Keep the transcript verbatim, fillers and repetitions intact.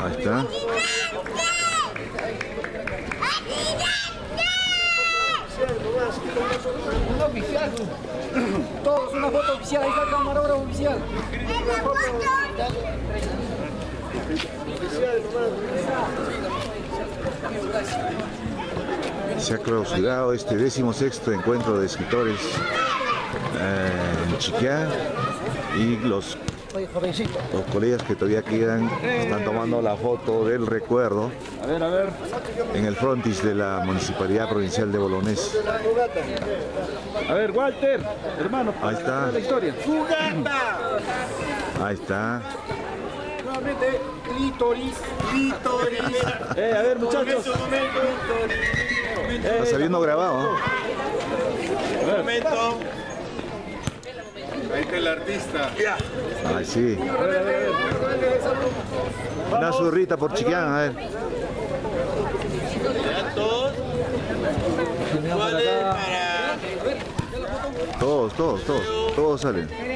Ahí está. Una oficial. Todos una foto oficial. Ahí está el camarógrafo oficial. Se ha clausurado este decimosexto encuentro de escritores eh, en Chiquiá, y los, los colegas que todavía quedan están tomando la foto del recuerdo A ver, a ver. en el frontis de la Municipalidad Provincial de Bolonés. A ver, Walter, hermano. Ahí está. La historia. Ahí está. Nuevamente, clítoris, clítoris. Eh, a ver, muchachos. Está saliendo grabado, ¿no? Un momento. Ahí está el artista. Ay, sí. Una zurrita por Chiquián, a ver. Ya todos. ¿Cuál es para...? Todos, todos, todos. Todos salen.